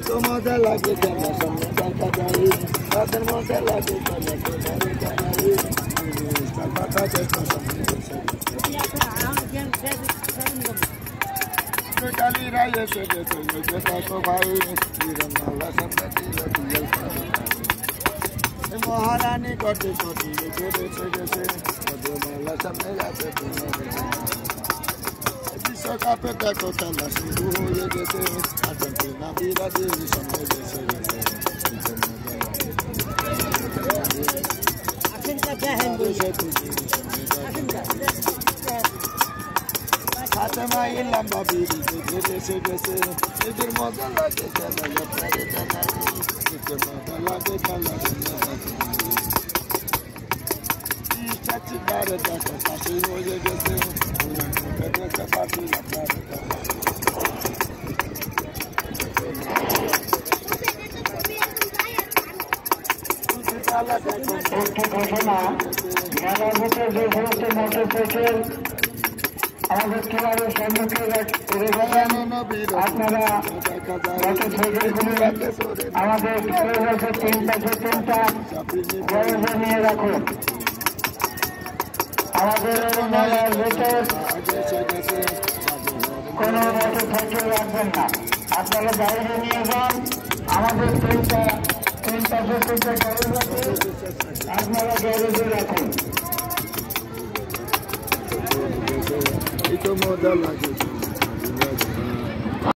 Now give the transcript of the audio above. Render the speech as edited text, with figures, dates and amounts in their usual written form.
তো মজা লাগে কেন সামনে দেখা যায় তাদের মজা লাগে কেন কালী রায় এসে গেছে দেখো ভাই মহারানী কটি কটি রেখে বেঁচে গেছে মালা সামনে যাচ্ছে বিশ্বকাপে দেখো খেলা শুরু হয়ে গেছে আর্জেন্টিনা ব্রাজিল সামনে বেঁচে গেছে হাতে মাই লম্বা বিড়ি দেখে বেঁচে গেছে এদের মজা লাগে খেলা আপনাদের জানাই মজা লাগে খেলা চাচি বারে দেখো পাশে হয়ে গেছে দেখতে পাচ্ছি একটি ঘোষণা মেলার ভিতরে যে সমস্ত মোটরসাইকেল আমাদের ক্লাবের সম্মুখে রেখেছেন আপনারা মোটরসাইকেলগুলি আমাদের ক্লাবের তিন পাশে তিনটা গ্যারেজে নিয়ে রাখুন। আমাদের মেলার ভিতর কোনো মোটরসাইকেল রাখবেন না, আপনারা বাইরে নিয়ে যান। আমাদের তিন পাশে তিনটা গ্যারেজ আছে, আপনারা গ্যারেজে রাখুন। মজা লাগে।